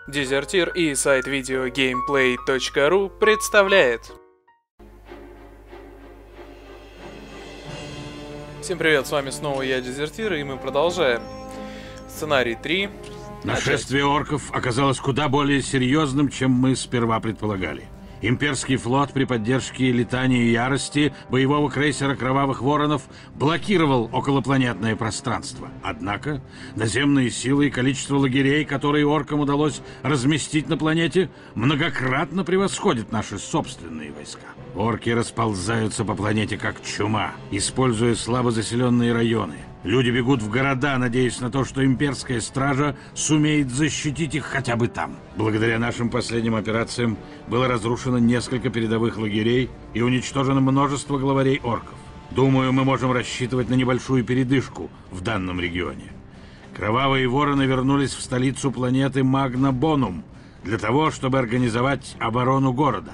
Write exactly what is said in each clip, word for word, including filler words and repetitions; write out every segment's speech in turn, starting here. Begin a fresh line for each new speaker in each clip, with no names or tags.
Дезертир и сайт видеогеймплей точка ру представляет. Всем привет, с вами снова я, Дезертир, и мы продолжаем. Сценарий три.
Нашествие орков оказалось куда более серьезным, чем мы сперва предполагали. Имперский флот при поддержке Летании Ярости, боевого крейсера Кровавых Воронов, блокировал околопланетное пространство. Однако наземные силы и количество лагерей, которые оркам удалось разместить на планете, многократно превосходят наши собственные войска. Орки расползаются по планете как чума, используя слабо заселенные районы. Люди бегут в города, надеясь на то, что имперская стража сумеет защитить их хотя бы там. Благодаря нашим последним операциям было разрушено несколько передовых лагерей и уничтожено множество главарей орков. Думаю, мы можем рассчитывать на небольшую передышку в данном регионе. Кровавые вороны вернулись в столицу планеты Магна Бонум для того, чтобы организовать оборону города.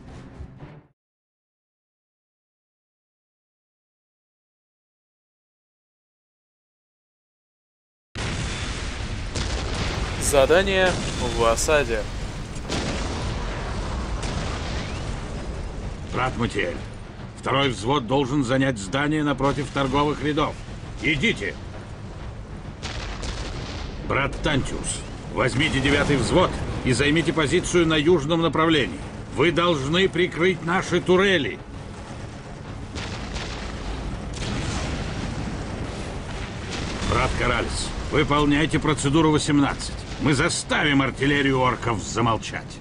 Задание в осаде.
Брат Матиэль, второй взвод должен занять здание напротив торговых рядов. Идите! Брат Тантиус, возьмите девятый взвод и займите позицию на южном направлении. Вы должны прикрыть наши турели. Брат Коралис, выполняйте процедуру восемнадцать. Мы заставим артиллерию орков замолчать.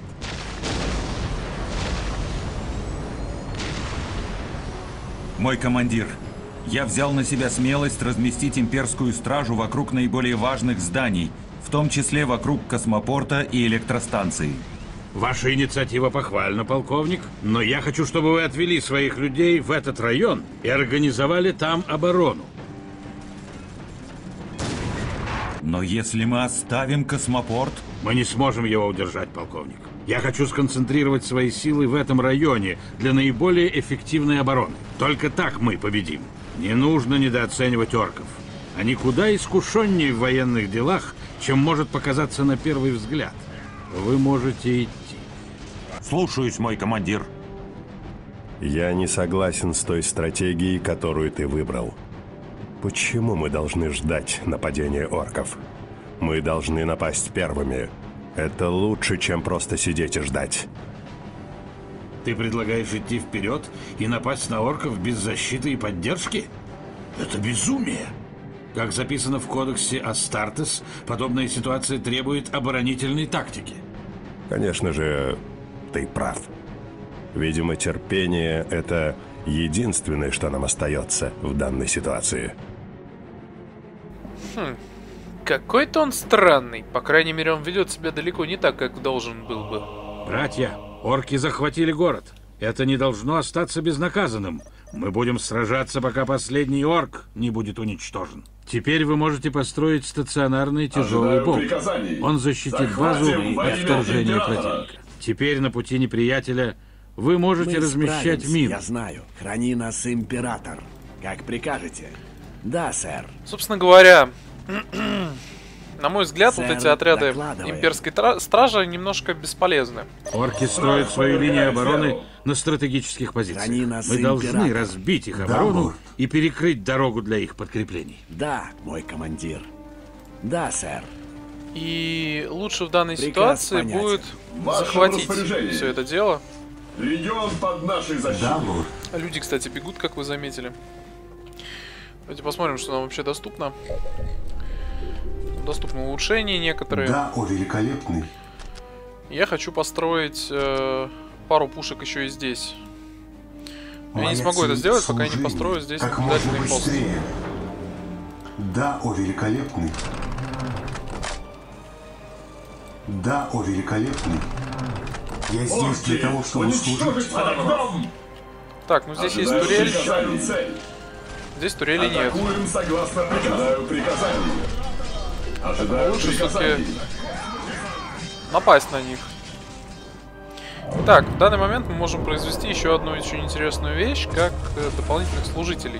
Мой командир, я взял на себя смелость разместить имперскую стражу вокруг наиболее важных зданий, в том числе вокруг космопорта и электростанции.
Ваша инициатива похвальна, полковник, но я хочу, чтобы вы отвели своих людей в этот район и организовали там оборону.
Но если мы оставим космопорт...
Мы не сможем его удержать, полковник. Я хочу сконцентрировать свои силы в этом районе для наиболее эффективной обороны. Только так мы победим. Не нужно недооценивать орков. Они куда искушеннее в военных делах, чем может показаться на первый взгляд. Вы можете идти.
Слушаюсь, мой командир.
Я не согласен с той стратегией, которую ты выбрал. Почему мы должны ждать нападения орков? Мы должны напасть первыми. Это лучше, чем просто сидеть и ждать.
Ты предлагаешь идти вперед и напасть на орков без защиты и поддержки? Это безумие! Как записано в кодексе Астартес, подобная ситуация требует оборонительной тактики.
Конечно же, ты прав. Видимо, терпение — это единственное, что нам остается в данной ситуации.
Хм, какой-то он странный. По крайней мере, он ведет себя далеко не так, как должен был бы.
Братья, орки захватили город. Это не должно остаться безнаказанным. Мы будем сражаться, пока последний орк не будет уничтожен. Теперь вы можете построить стационарный тяжелый бомб. Он защитит базу от вторжения противника. Теперь на пути неприятеля вы можете
Мы
размещать мины.
Я знаю. Храни нас, император. Как прикажете. Да, сэр.
Собственно говоря, на мой взгляд,
Сэр,
вот эти отряды
докладывай.
имперской стражи немножко бесполезны.
Орки строят свою линию обороны на стратегических позициях.
Храни нас,
Мы должны
император.
разбить их оборону и перекрыть дорогу для их подкреплений.
Да, мой командир. Да, сэр.
И лучше в данной
Приказ
ситуации
понятен.
будет
Ваше
захватить
распоряжение.
все это дело.
Легион под нашей защитой.
Люди, кстати, бегут, как вы заметили. Давайте посмотрим, что нам вообще доступно. Доступны улучшения некоторые.
Да, о, великолепный.
Я хочу построить э, пару пушек еще и здесь. Но я не
Моя
смогу это
цель
сделать, пока я не
служение.
построю здесь
как можно
наблюдательный пост.
быстрее. Да, о, великолепный. Да, о, великолепный. Я здесь для того, чтобы служить.
Уничтожить врагом!
Так, ну здесь есть
Ожидаю
турель.
приказаний, цель.
Здесь турели нет.
Атакуем согласно приказу. Ожидаю приказаний. Ожидаю
Лучше
приказаний.
все-таки напасть на них. Так, в данный момент мы можем произвести еще одну очень интересную вещь, как э, дополнительных служителей.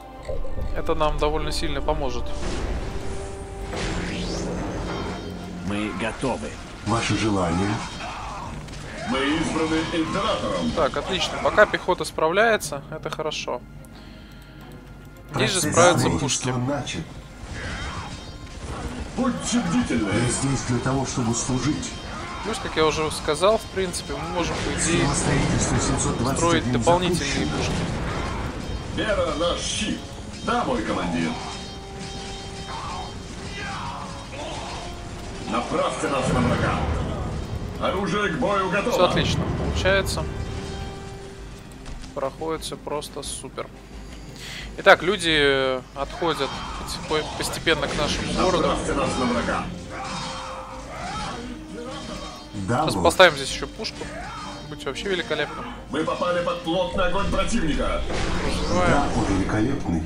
Это нам довольно сильно поможет.
Мы готовы.
Ваше желание?
Мы избраны императором.
Так, отлично. Пока пехота справляется, это хорошо. Здесь же
Процесс
справятся пушки.
строительства начат.
Будьте бдительны.
Я здесь для того, чтобы служить.
Плюс, как я уже сказал, в принципе, мы можем, по идее,
Схема строительства семьсот двадцать
строить
один
дополнительные
запущена.
пушки.
Вера наш щит. Да, мой командир. Направьте нас на врага. Оружие к бою готово.
Все отлично получается. Проходит все просто супер. Итак, люди отходят постепенно к нашему городу.
Направьте нас на врага.
Да,
Сейчас
лорд.
поставим здесь еще пушку. Будет вообще великолепно.
Мы попали под плотный огонь противника.
Да, о великолепный.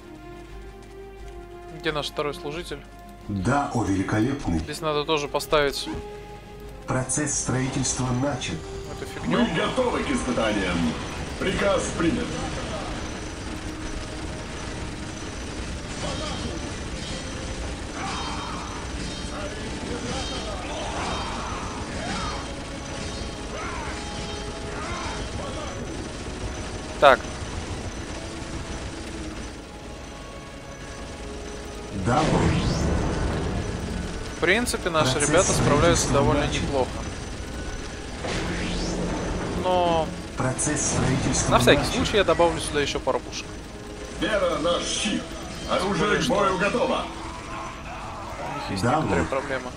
Где наш второй служитель?
Да, о великолепный.
Здесь надо тоже поставить
Процесс строительства начат.
эту
Мы
фигню.
готовы к испытаниям. Приказ принят.
Так,
Да, лорд.
в принципе, наши ребята справляются довольно неплохо. Но
Процесс строительства
на всякий
начат.
случай я добавлю сюда еще пару пушек.
Вера наш щит. Оружие к бою готово.
У них есть
Да,
некоторые
лорд.
проблемы.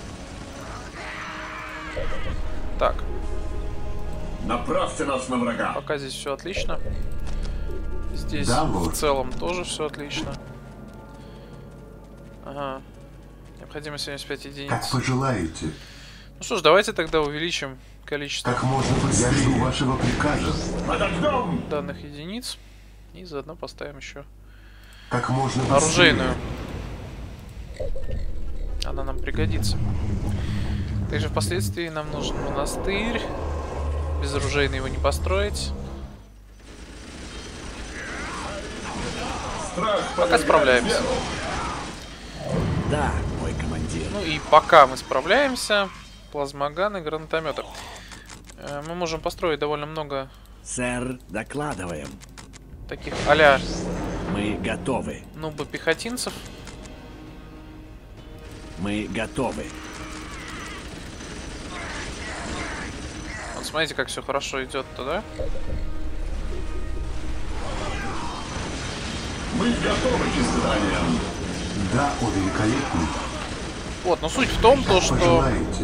Так,
Направьте нас на врага.
пока здесь все отлично. Здесь
Да,
в
лорд.
целом тоже все отлично. Ага. Необходимо семьдесят пять единиц.
Как пожелаете.
Ну что ж, давайте тогда увеличим количество
Как можно быстрее. Я жду вашего приказа.
Под огнем.
данных единиц. И заодно поставим еще
Как можно быстрее.
оружейную. Она нам пригодится. Также впоследствии нам нужен монастырь. Без оружейной его не построить.
Страх
Пока
повергает
справляемся.
веру.
Да, мой командир.
Ну и пока мы справляемся, плазмоганы, гранатометы. Э, Мы можем построить довольно много
Сэр, докладываем.
таких а-ля
Мы готовы.
нубы пехотинцев.
Мы готовы.
Вот смотрите, как все хорошо идет туда.
Мы готовы к испытаниям.
Да, о великолепный.
Вот, но суть в том, то,
Как
что
пожелаете.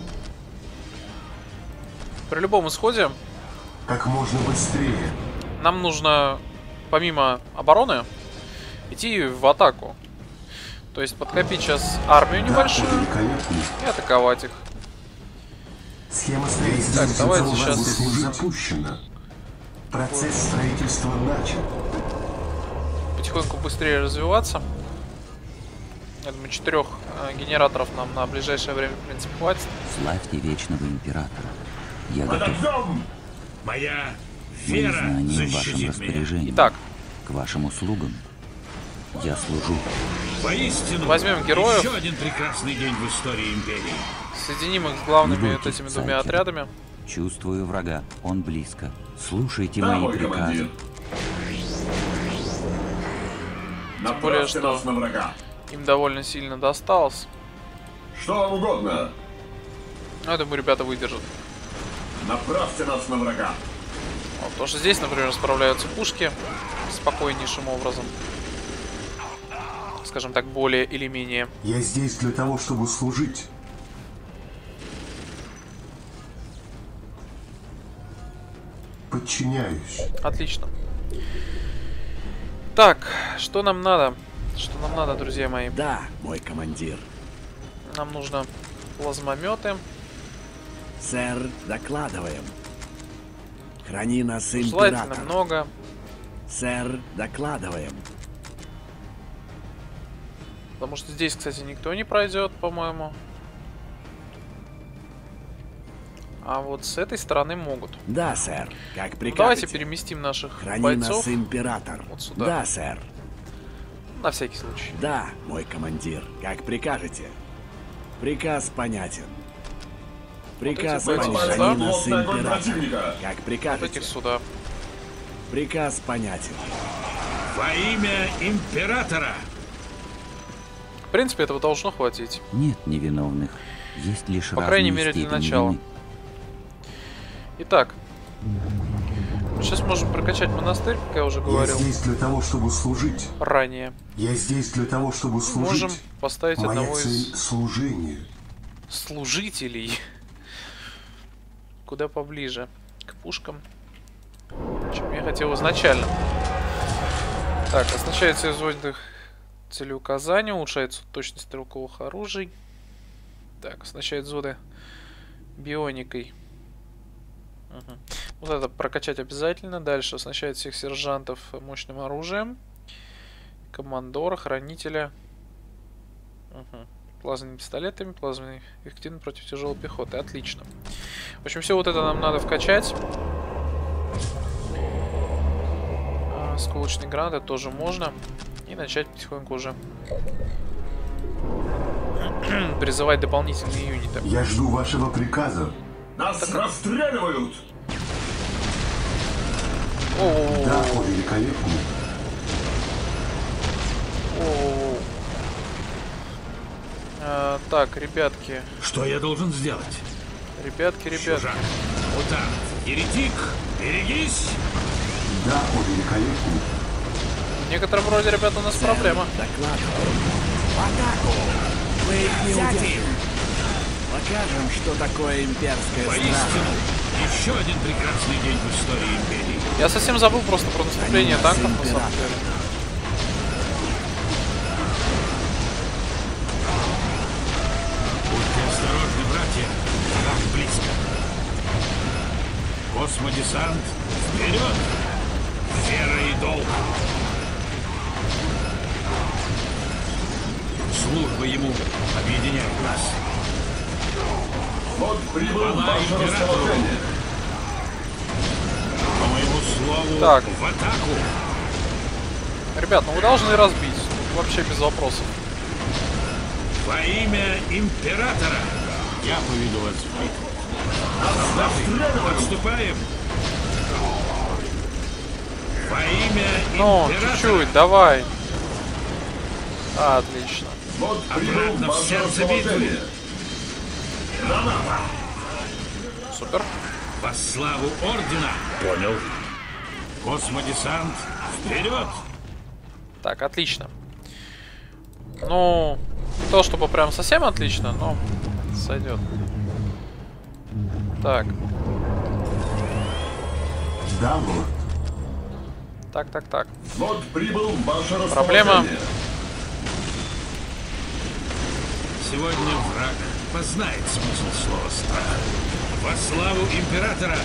при любом исходе
Как можно быстрее.
нам нужно, помимо обороны, идти в атаку. То есть подкопить сейчас армию
Да, о
небольшую
великолепный.
и атаковать их.
Схема строительства
Так, давайте
семьсот двадцать
щас-
один запущена. Процесс строительства начат.
Потихоньку быстрее развиваться. Я думаю, четырех э, генераторов нам на ближайшее время, в принципе, хватит.
Славьте Вечного Императора. Я
Под
готов.
огнем.
Моя
Мои
вера
знания в вашем
защитит меня.
распоряжении.
Итак,
К вашим услугам. Я служу.
Воистину,
возьмем героев.
еще один прекрасный день в истории Империи.
соединим их с главными
Не
вот
бойтесь,
этими двумя
Санчо.
отрядами.
Чувствую врага. Он близко. Слушайте
Да,
мои
мой
приказы.
командир.
более,
Направьте
что-
нас на врага.
Им довольно сильно досталось.
Что вам угодно.
Но я думаю, ребята выдержат.
Направьте нас на врага.
Вот, потому что здесь, например, справляются пушки спокойнейшим образом. Скажем так, более или менее.
Я здесь для того, чтобы служить. Подчиняюсь.
Отлично. Так, что нам надо? Что нам надо, друзья мои?
Да, мой командир.
Нам нужно плазмометы.
Сэр, докладываем. Храни нас,
Желательно
император.
много.
Сэр, докладываем.
Потому что здесь, кстати, никто не пройдет, по-моему. А вот с этой стороны могут.
Да, сэр. Как
Ну,
прикажете.
давайте переместим наших
Храни
бойцов
нас, император.
вот сюда.
Да, сэр.
на всякий случай.
Да, мой командир. Как прикажете. Приказ понятен. Приказ
Вот эти
понятен.
бойцы,
Они
да?
нас
Плотный огонь
император.
противника.
Как
Вот
прикажете.
этих сюда.
Приказ понятен.
Во имя императора!
В принципе, этого должно хватить.
Нет невиновных. Есть лишь
По крайней
разные
мере, для
степени
начала.
вины.
Итак. Сейчас можем прокачать монастырь, как я уже
Я
говорил
здесь для того, чтобы служить.
ранее.
Я здесь для того, чтобы служить.
Можем поставить
Моя
одного
цель
из
— служение.
служителей куда поближе к пушкам, чем я хотел изначально. Так, оснащается изводных целеуказаний, улучшается точность стрелковых оружий. Так, оснащает взводы бионикой. Угу. Вот это прокачать обязательно. Дальше оснащает всех сержантов мощным оружием. Командора, хранителя. Угу. Плазменными пистолетами, плазменный эффективно против тяжелой пехоты. Отлично. В общем, все вот это нам надо вкачать. А, сколочные гранаты тоже можно. И начать потихоньку уже призывать дополнительные юниты.
Я жду вашего приказа.
Нас расстреливают!
О-о-о.
Да, о великолепный.
О-о-о. А, так, ребятки.
Что я должен сделать?
Ребятки, ребятки.
Чужак, мутант, еретик, берегись!
Да, о великолепный.
В некотором роде, ребята, у нас проблема.
Докладываю. В атаку! Мы их не удержим. Покажем, что такое имперская стража.
Воистину, еще один прекрасный день в истории империи.
Я совсем забыл просто про наступление
Они
танков,
нас
на самом
император.
деле.
Будьте осторожны, братья, враг близко. Космодесант, вперед! Вера и долг! Служба ему объединяет нас.
Вот прибыл
Хвала
ваше
императору.
расположение.
По моему слову,
Так.
в атаку!
Ребят, ну вы должны разбить. Вообще без вопросов.
Во имя императора я поведу вас в битву. Отступаем! Во имя
Ну,
императора!
чуть-чуть, давай. А, отлично.
Вот прибыл
Обратно в
ваше
сердце
расположение.
битвы.
Супер.
Во славу ордена! Понял. Космодесант, вперед!
Так, отлично. Ну, не то чтобы прям совсем отлично, но сойдет. Так,
Да, лорд.
так, так, так.
Вот прибыл ваше расположение.
Проблема.
Сегодня враг познает смысл слова страх. Во славу императора!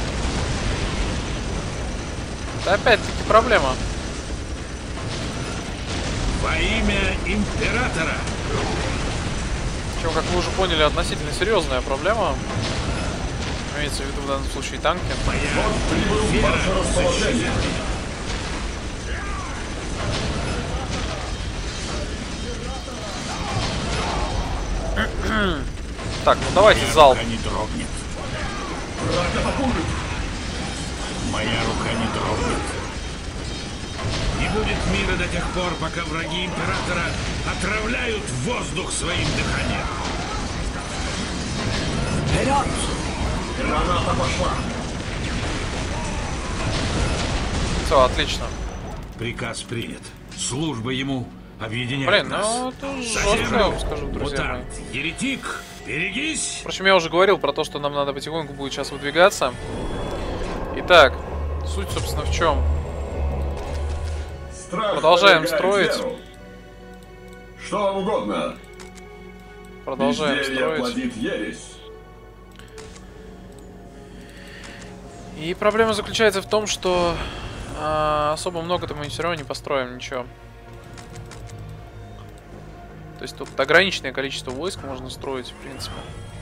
Это опять-таки проблема.
Во имя императора!
Причем, как вы уже поняли, относительно серьезная проблема. Имеется в виду в данном случае танки.
Моя
Прибыл
вера
ваше расположение.
Так, ну давайте залп.
рука не дрогнет.
Враг атакует.
Моя рука не дрогнет. Не будет мира до тех пор, пока враги императора отравляют воздух своим дыханием.
Вперед!
Граната пошла.
Все, отлично.
Приказ принят. Служба ему объединяет
Блин,
нас.
ну это
За
жестко, я
землю!
вам скажу, друзья мои.
Мутант, еретик, берегись!
Впрочем, я уже говорил про то, что нам надо потихоньку будет сейчас выдвигаться. Итак, суть, собственно, в чем?
Страх
Продолжаем
повергает
строить.
веру. Что вам угодно.
Продолжаем
Безделье
строить.
плодит ересь.
И проблема заключается в том, что а, особо много-то мы все равно не построим ничего. То есть тут ограниченное количество войск можно строить, в принципе.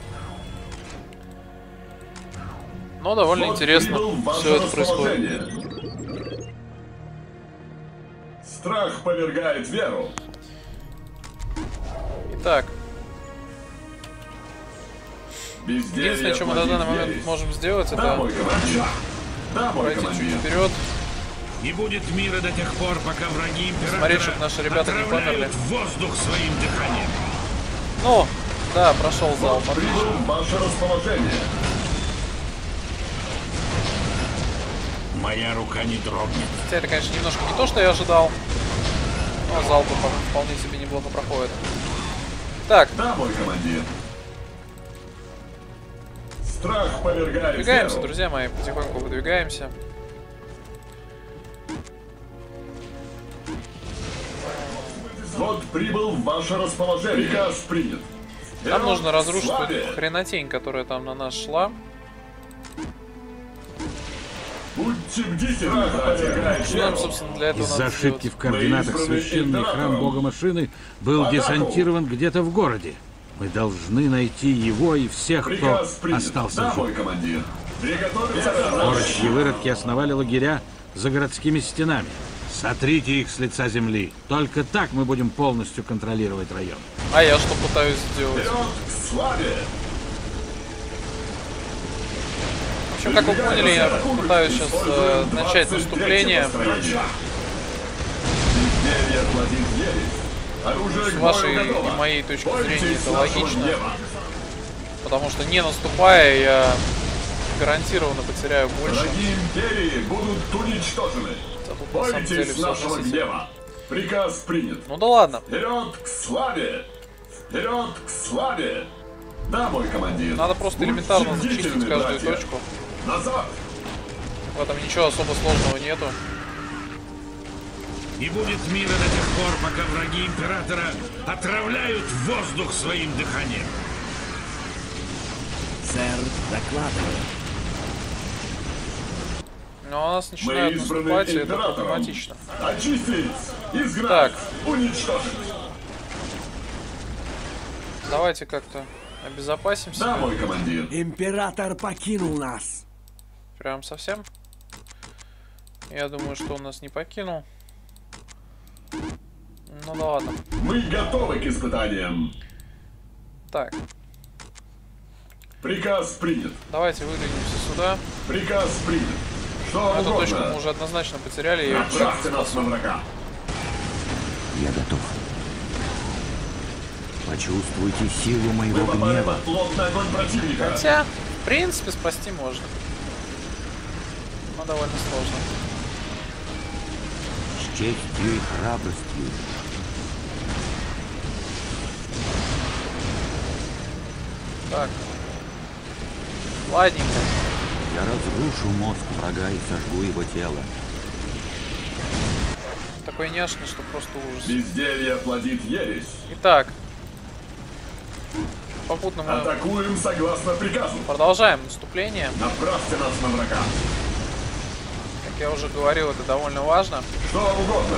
Но довольно
Вот
интересно
прибыл ваше
все это происходит.
расположение. Страх повергает веру.
Итак. Единственное, что мы на данный момент можем сделать, это пройти чуть вперед.
Не будет мира до тех пор, пока враги императора
смотреть, чтобы наши ребята не померли.
Воздух своим дыханием.
Ну, да, прошел зал. Отлично.
Ваше расположение.
Моя рука не дрогнет.
Хотя это, конечно, немножко не то, что я ожидал. Но залпы вполне себе неплохо проходят. Так.
Да, мой командир. Страх повергает.
Выдвигаемся, друзья мои. Потихоньку выдвигаемся.
Вот прибыл в ваше расположение. Приказ принят.
Нам нужно разрушить эту хренотень, которая там на нас шла.
Будьте бдительны, братья.
Что нам, собственно, для этого
Из-за
надо
ошибки
сделать?
в координатах священный храм бога машины был десантирован где-то в городе. Мы должны найти его и всех, кто остался
Да,
жив.
мой командир. Приготовиться к
Орочьи выродки основали лагеря за городскими стенами. Сотрите их с лица земли. Только так мы будем полностью контролировать район.
А я что пытаюсь сделать?
Вперед к славе!
В общем, как вы поняли, я пытаюсь сейчас э, начать наступление. С вашей и моей точки зрения это логично. Потому что не наступая, я гарантированно потеряю больше.
Враги империи будут уничтожены.
А тут на самом деле
Бойтесь
все
нашего
относительно.
гнева. Приказ принят.
Ну да ладно.
Вперед к славе! Вперед к славе! Да, мой командир.
Надо просто
Будьте
элементарно
бдительны,
зачистить каждую
братья.
точку.
Назад!
В этом ничего особо сложного нету.
Не будет мира до тех пор, пока враги императора отравляют воздух своим дыханием.
Сэр, докладываю.
Но у нас
Мы
начинают
избраны
наступать, и это
императором.
проблематично.
Очистить! Изгнать!
Так.
Уничтожить!
Давайте как-то обезопасимся.
Да, мой командир.
Император покинул нас.
Прям совсем. Я думаю, что он нас не покинул. Ну да ладно.
Мы готовы к испытаниям.
Так,
Приказ принят.
давайте выдвинемся сюда.
Приказ принят. Что
Эту точку мы
угодно.
уже однозначно потеряли. И
Направьте нас на врага.
Я готов. Почувствуйте силу
Мы
моего
попали
гнева.
под плотный огонь противника.
Хотя, в принципе, спасти можно. Но довольно сложно.
С честью и храбростью.
Так. Ладненько.
Я разрушу мозг врага и сожгу его тело.
Такой няшный, что просто ужас.
Безделье плодит ересь.
Итак. Попутно мы
Атакуем согласно приказу.
продолжаем наступление.
Направьте нас на врага.
Как я уже говорил, это довольно важно.
Что угодно.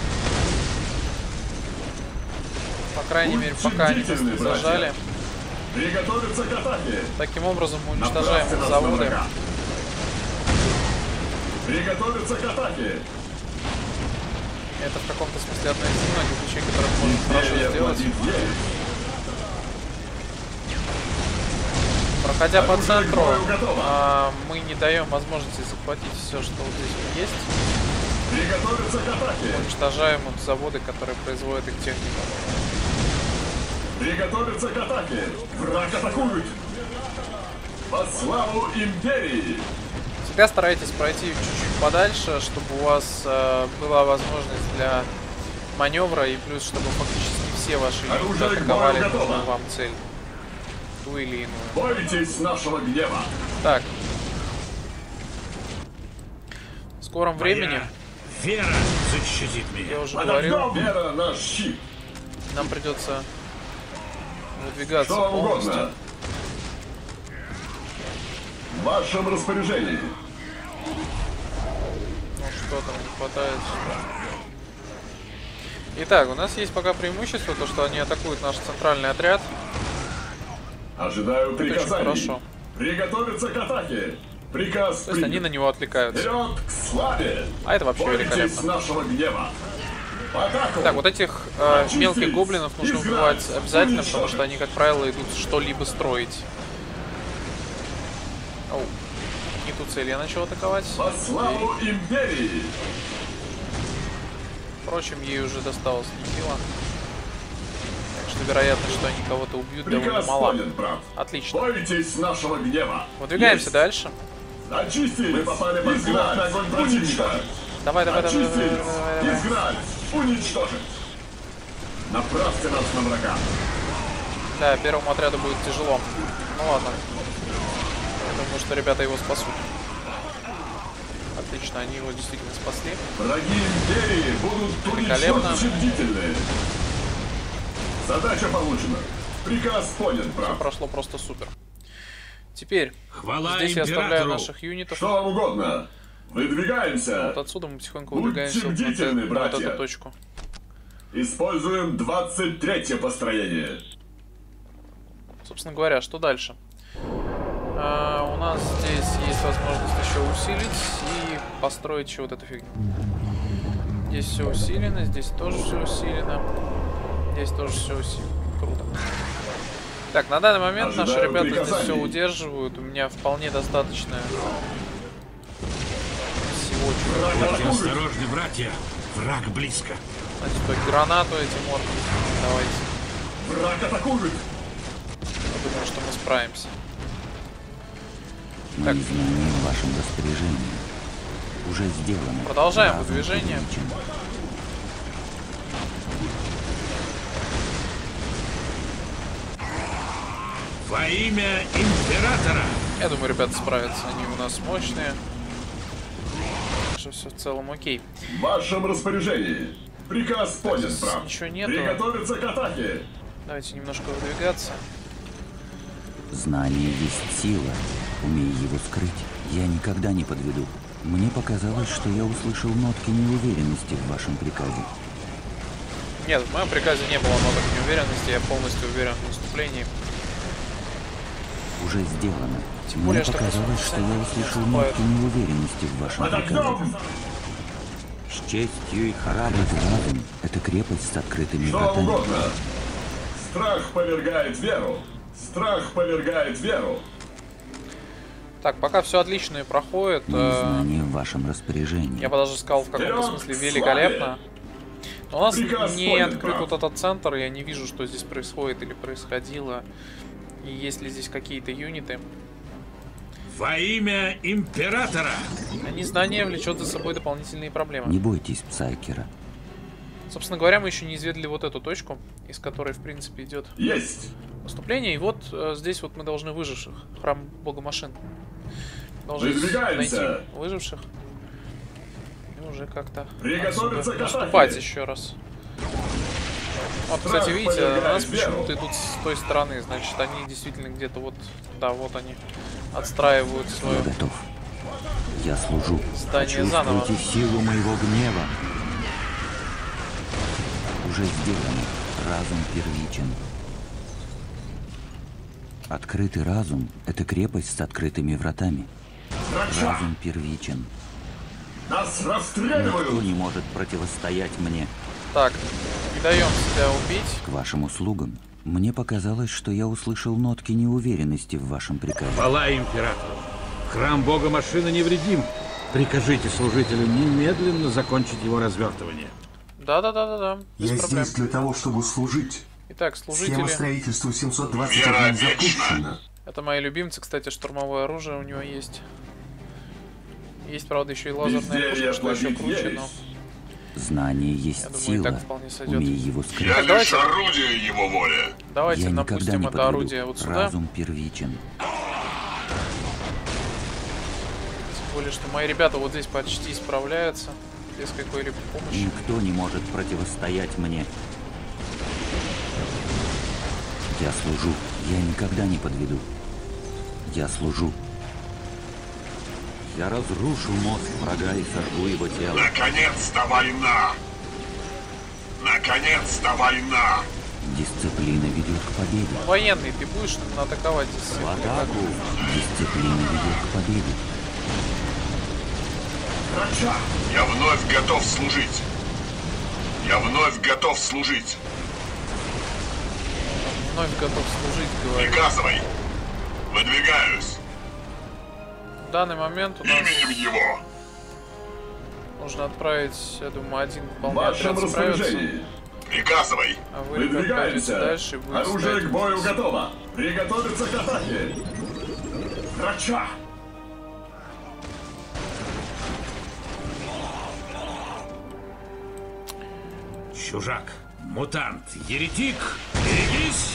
По крайней мере,
Будьте
пока они нас
бдительны,
не
братья.
зажали.
Приготовиться к атаке.
Таким образом мы уничтожаем
Направьте нас на
заводы.
врага. Приготовиться к атаке.
Это в каком-то смысле одна из немногих вещей, которые мы можем хорошо
Безделье
сделать.
плодит ересь.
Проходя по
Оружие к
центру,
бою готово.
а, мы не даем возможности захватить все, что вот здесь вот есть.
Приготовиться к атаке.
Уничтожаем вот заводы, которые производят их технику.
Приготовиться к атаке. Враг атакует. Во славу империи.
Всегда старайтесь пройти чуть-чуть подальше, чтобы у вас э, была возможность для маневра, и плюс, чтобы фактически все ваши юниты
Оружие к
атаковали
бою готово.
нужную вам цель. Ту или иную.
Бойтесь нашего гнева.
Так. В скором времени,
Вера защитит меня.
я уже говорил,
Подождем. Вера наш щит.
нам придется выдвигаться
Что вам
полностью.
угодно. В вашем распоряжении.
Ну что там не хватает? Итак, у нас есть пока преимущество, то что они атакуют наш центральный отряд.
Ожидаю
Это очень
приказаний.
хорошо.
Приготовиться к атаке. Приказ
То есть они на
принят.
него отвлекаются.
Вперед к славе.
А это вообще
Бойтесь
великолепно.
нашего гнева. В атаку.
Так, вот этих э, мелких гоблинов нужно убивать обязательно, потому что они, как правило, идут что-либо строить. Оу. Не ту цель я начал атаковать.
Во славу империи!
Впрочем, ей уже досталось нехило. Так что вероятность, что они кого-то убьют, довольно
Приказ
мала.
понят, брат.
Отлично.
Бойтесь нашего гнева.
Выдвигаемся
Есть.
дальше.
Очистить! Мы попали под главный огонь противника.
Давай, давай, давай, давай,
Очистить!
давай, давай, давай.
Изгнать! Уничтожить! Направьте нас на врага.
Да, первому отряду будет тяжело. Ну ладно. Я думаю, что ребята его спасут. Отлично, они его действительно спасли.
Враги империи будут
Великолепно.
уничтожить бдительные. Задача получена. Приказ понят, брат.
Прошло просто супер. Теперь
Хвала
здесь я оставляю
императору.
наших юнитов.
Что вам угодно? Выдвигаемся.
Вот отсюда мы потихоньку
Будьте
выдвигаемся вот на,
бдительны,
на вот
братья.
эту точку.
Используем двадцать третье построение.
Собственно говоря, что дальше? А, у нас здесь есть возможность еще усилить и построить еще вот эту фигню. Здесь все усилено, здесь тоже все усилено. Здесь тоже все усилено. Круто. Так, на данный момент наши
Ожидаю
ребята здесь
приказаний.
все удерживают. У меня вполне достаточно всего, чего я
Будьте
хочу.
осторожны, братья. Враг близко.
Значит, так, гранату этим оркам. Давайте.
Враг атакует.
Я думаю, что мы справимся.
Мои
Так.
знания в вашем распоряжении. Уже сделано.
Продолжаем
Разум
выдвижение.
увеличен.
Во имя императора!
Я думаю, ребята справятся. Они у нас мощные. Так что все в целом окей.
В вашем распоряжении. Приказ понят,
здесь
брат.
ничего нету.
Приготовиться к атаке.
Давайте немножко выдвигаться.
Знание есть сила. Умей его скрыть. Я никогда не подведу. Мне показалось, что я услышал нотки неуверенности в вашем приказе.
Нет, в моем приказе не было ноток неуверенности. Я полностью уверен в наступлении.
Уже сделано.
Тем
Мне
более, что
показалось, что я услышал
наступают.
нотки неуверенности в вашем
Под
приказе.
огнем!
С честью и храбрость разум — это крепость с открытыми
Что вам
вратами.
угодно. Страх повергает веру. Страх повергает веру.
Так, пока все отлично и проходит.
Мои
э,
знания в вашем распоряжении.
Я бы даже сказал, в каком-то
Вперед
смысле
к
великолепно. Но у нас
Приказ
не
понят,
открыт
брат.
вот этот центр, я не вижу, что здесь происходит или происходило. И есть ли здесь какие-то юниты.
Во имя императора!
А незнание влечет за собой дополнительные проблемы.
Не бойтесь Псайкера.
Собственно говоря, мы еще не изведали вот эту точку, из которой, в принципе, идет
Есть.
наступление. И вот э, здесь вот мы должны выживших. Храм бога машин. Должны
Выдвигаемся.
найти выживших. И уже как-то
Приготовиться
отсюда
к атаке.
наступать еще раз. Вот,
Страх
кстати, видите, на нас
повергает веру.
почему-то идут с той стороны. Значит, они действительно где-то вот... Да, вот они отстраивают
Я
свою...
готов. Я служу.
Здание заново.
Почувствуйте силу моего гнева. Уже сделано. Разум первичен. Открытый разум — это крепость с открытыми вратами.
Врача.
Разум первичен.
Нас
Никто
расстреливают.
не может противостоять мне.
Так, не даем себя убить.
К вашим услугам. Мне показалось, что я услышал нотки неуверенности в вашем приказе.
Хвала императору! Храм бога машины невредим. Прикажите служителю немедленно закончить его развертывание.
Да-да-да-да-да, без
Я
проблем.
здесь для того, чтобы служить.
Итак,
Схема
служители.
строительства семьсот двадцать один запущена.
Это мои любимцы, кстати, штурмовое оружие у него есть. Есть, правда, еще и лазерная
Безделье
пушка, что еще
плодит
круче,
ересь.
но...
Знание есть
Я думаю, и
сила.
так вполне сойдет.
Умей его скрыть.
Я
давайте-
лишь орудие его воли.
Давайте
Я никогда
напустим
не
это
подведу.
орудие вот сюда.
Разум первичен.
Тем более, что мои ребята вот здесь почти справляются без какой-либо помощи.
Никто не может противостоять мне. Я служу. Я никогда не подведу. Я служу. Я разрушу мозг врага и сожгу его тело.
Наконец-то война! Наконец-то война!
Дисциплина ведет к победе.
Военный, ты будешь атаковать здесь?
В
или как?
атаку. Дисциплина ведет к победе.
Врача! Я вновь готов служить. Я вновь готов служить.
Вновь готов служить, говорю.
Приказывай. Выдвигаюсь.
В данный момент у нас
Именем его.
нужно отправить, я думаю, один
В
вполне
вашем
отряд справится.
распоряжении. Приказывай.
А вы, ребят, пойдете
Выдвигаемся.
дальше и будете
Оружие
ставить
к бою
позиции.
готово. Приготовиться к атаке. Врача.
Чужак, мутант, еретик, берегись!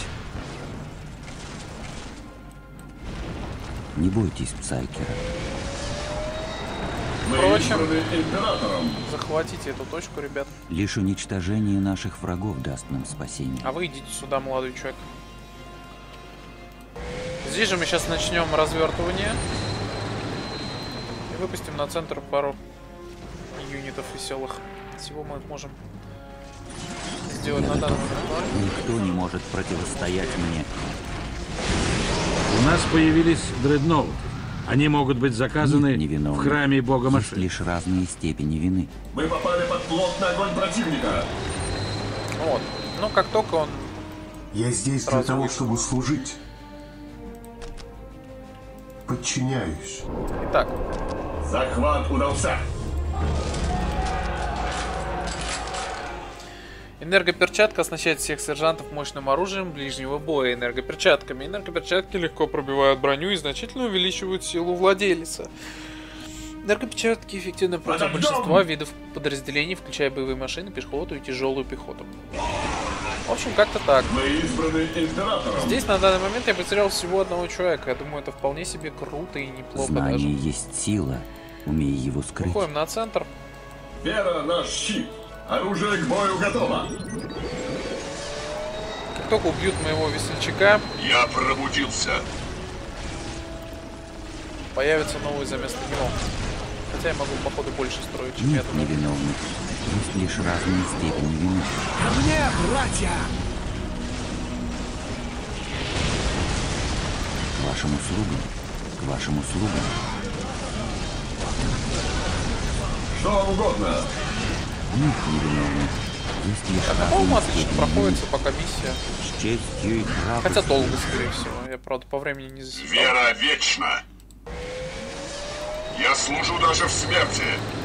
Не бойтесь Псайкера.
Мы
Впрочем.
избраны императором.
Захватите эту точку, ребят.
Лишь уничтожение наших врагов даст нам спасение.
А вы идите сюда, молодой человек. Здесь же мы сейчас начнем развертывание. И выпустим на центр пару юнитов веселых. Всего мы можем сделать на данный момент.
Никто не может противостоять мне.
У нас появились дредноуты. Они могут быть заказаны
Нет невиновных.
в храме бога
Есть
Маши.
лишь разные степени вины.
Мы попали под плотный огонь противника.
Вот. Ну, как только он...
Я здесь для
Сразу
того,
вижу.
чтобы служить. Подчиняюсь.
Итак,
Захват удался.
энергоперчатка оснащает всех сержантов мощным оружием ближнего боя энергоперчатками. Энергоперчатки легко пробивают броню и значительно увеличивают силу владельца. Энергоперчатки эффективны против
Подождем!
большинства видов подразделений, включая боевые машины, пехоту и тяжелую пехоту. В общем, как-то так.
Мы избраны императором.
Здесь на данный момент я потерял всего одного человека. Я думаю, это вполне себе круто и неплохо
Знание
даже.
есть сила. Умей его скрыть.
Выходим на центр.
Вера наш щит. Оружие к бою готово.
Как только убьют моего весельчака,
Я пробудился.
появится новый за место него. Хотя я могу, походу, больше строить, чем я
Нет
думаю.
невиновных. Есть лишь разные степени вины.
Ко мне, братья!
К вашим услугам. К вашим услугам.
Что вам угодно.
Нет невиновных. Есть лишь
А,
разные
по-моему, отлично
степени
проходится пока миссия.
вины. С честью и храбростью.
Хотя долго, скорее всего. Я, правда, по времени не засекал.
Вера вечна. Я служу даже в смерти.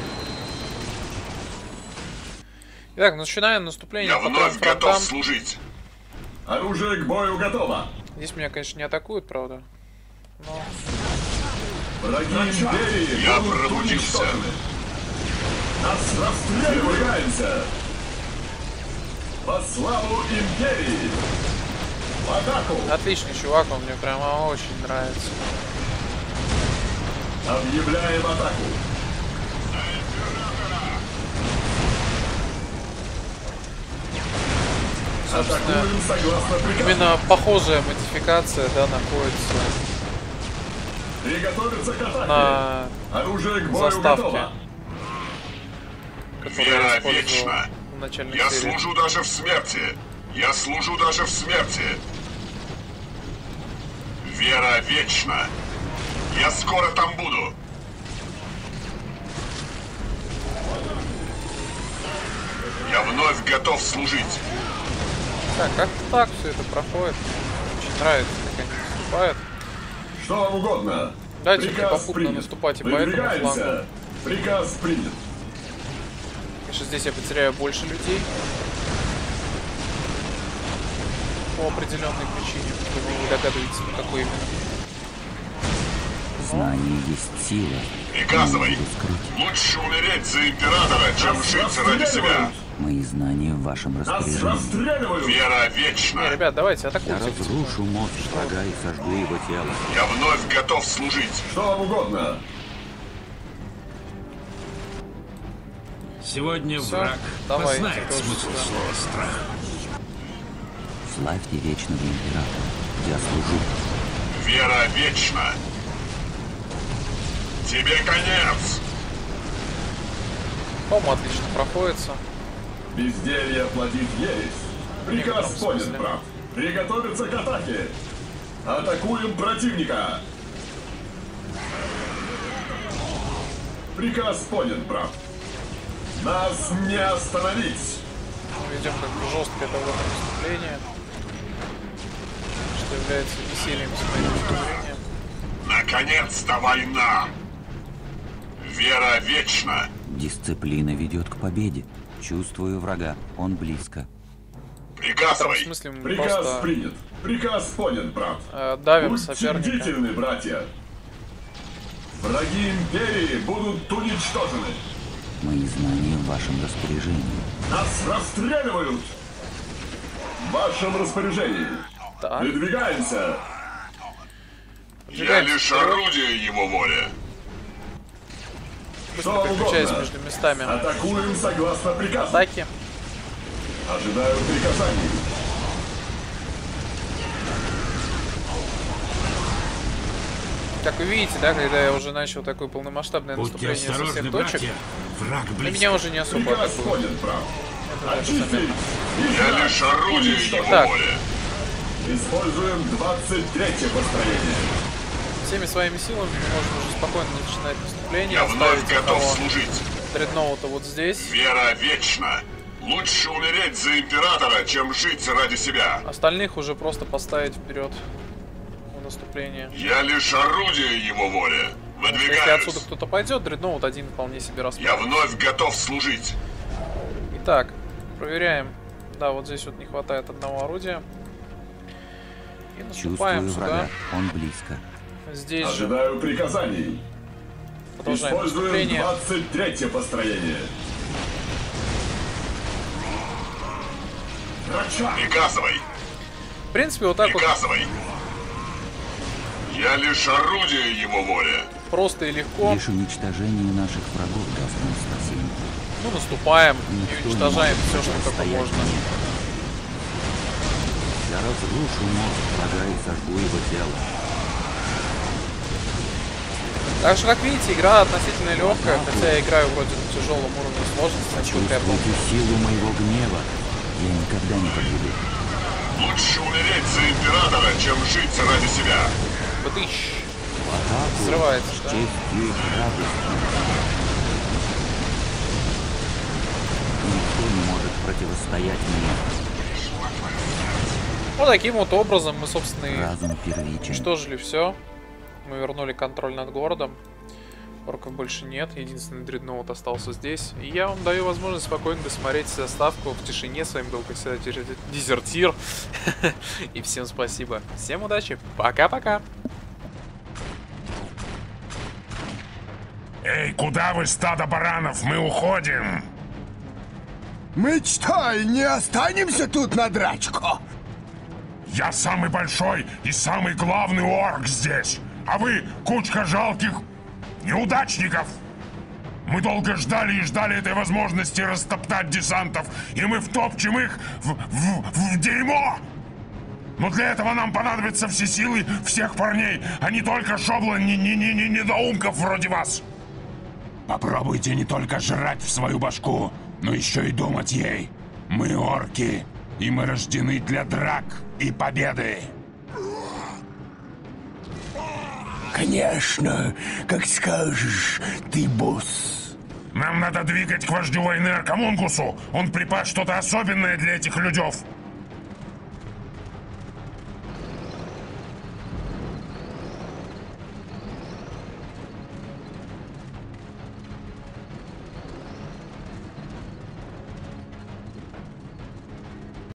Итак, начинаем наступление
Я
по трем
вновь готов
фронтам.
служить. Оружие к бою готово.
Здесь меня, конечно, не атакуют, правда. Но
Враги империи Я пробудился. Нас расстреливаемся. Во славу империи. В атаку.
отличный чувак, он мне прямо очень нравится.
Объявляем атаку. Атакуем согласно приказу.
Именно похожая модификация, да, находится
Приготовиться к атаке.
на
Оружие к бою
заставке,
готово.
которую я
Вера
использовал
вечна.
в начальной
Я
серии.
служу даже в смерти. Я служу даже в смерти. Вера вечна. Я скоро там буду. Я вновь готов служить.
Так, как-то так все это проходит. Очень нравится, как они наступают.
Что вам угодно.
Дайте мне
Приказ
попутно
принят.
наступать и по этому
Выдвигаемся.
флангу.
Приказ принят.
Конечно, здесь я потеряю больше людей. По определенной причине. Вы не догадываетесь, по какой именно.
Знание есть сила.
Приказывай.
Умей его скрыть.
Лучше умереть за императора, чем Нас жить ради себя. расстреливают.
Мои знания в вашем
Нас
распоряжении.
расстреливают. Вера вечна.
Не, ребят, давайте
Я
атакуйте.
разрушу мозг врага и сожгу его тело.
Я вновь готов служить. Что вам угодно.
Сегодня
Всё,
враг
давайте
познает
тоже
смысл
сюда.
слова страх.
Славьте вечного императора. Я служу.
Вера вечна. Тебе конец.
По-моему, отлично проходится.
Безделье плодит ересь. Приказ
некотором
понят,
смысле.
брат. Приготовиться к атаке. Атакуем противника. Приказ понят, брат. Нас не остановить.
Ведем как бы жесткое довольно наступление. Что является весельем с моей точки зрения.
Наконец-то война.
Вера вечна.
Дисциплина ведет к победе. Чувствую врага. Он близко.
Приказывай.
В смысле, мы
Приказ
просто
принят. Приказ понят, брат.
э, давим
Будьте
соперника.
бдительны, братья. Враги Империи будут уничтожены.
Мои знания в вашем распоряжении.
Нас расстреливают. В вашем распоряжении.
Так.
Выдвигаемся.
Я лишь орудие его воли.
Быстро
Что
переключаясь
угодно.
между местами.
Атакуем согласно приказу.
Атаки.
Ожидаю приказаний.
Как вы видите, да, когда я уже начал такое полномасштабное
Будьте
наступление со
осторожны,
всех точек,
братья. Враг
на
близко.
меня уже не особо
Приказ
атакуют.
понят, брат.
Это
Очистить.
заметно.
Я лишь орудие его
Так.
воли.
Используем двадцать третье построение.
Всеми своими силами мы можем уже спокойно начинать наступление.
Я вновь
Оставить
готов
одного
служить.
дредноута вот здесь.
Вера вечна. Лучше умереть за императора, чем жить ради себя.
Остальных уже просто поставить вперед в наступление.
Я лишь орудие его воли.
Потому что если
Выдвигаюсь.
отсюда кто-то пойдет, дредноут один вполне себе
Я
расправится.
вновь готов служить.
Итак, проверяем. Да, вот здесь вот не хватает одного орудия. И наступаем
Чувствую
сюда.
врага. Он близко.
Здесь же
Ожидаю приказаний.
продолжаем
Используем
наступление.
двадцать третье построение. Врача!
Приказывай.
В принципе, вот так вот
Приказывай. Я лишь орудие его воли.
просто и легко.
Лишь уничтожение наших врагов даст нам спасение.
Ну, наступаем
Никто
и
не
уничтожаем
может
все, что только
противостоять
можно.
мне. Я разрушу мозг врага и сожгу его тело.
Так что, как видите, игра относительно легкая, хотя я играю вроде на тяжелом уровне сложности, насколько я помню.
Чувствуйте силу моего гнева. Я никогда не подведу.
Лучше умереть за императора, чем жить ради себя.
Бдыщ.
В атаку
Взрывается,
с
да?
честью и храбростью. Никто не может противостоять мне.
Вот таким вот образом мы, собственно, и
Разум первичен.
уничтожили все. Мы вернули контроль над городом. Орков больше нет. Единственный дредноут остался здесь. И я вам даю возможность спокойно досмотреть заставку в тишине. С вами был, как всегда, Дезертир. И всем спасибо. Всем удачи. Пока-пока.
Эй, куда вы, стадо баранов? Мы уходим!
Мы что, не останемся тут на драчку?
Я самый большой и самый главный орк здесь, а вы кучка жалких неудачников! Мы долго ждали и ждали этой возможности растоптать десантов, и мы втопчем их в, в, в дерьмо! Но для этого нам понадобятся все силы всех парней, а не только шобла не, не, не, не, недоумков вроде вас! Попробуйте не только жрать в свою башку, но еще и думать ей. Мы орки, и мы рождены для драк и победы.
Конечно, как скажешь, ты босс.
Нам надо двигать к вождю войны Аркамунгусу. Он припас что-то особенное для этих людев.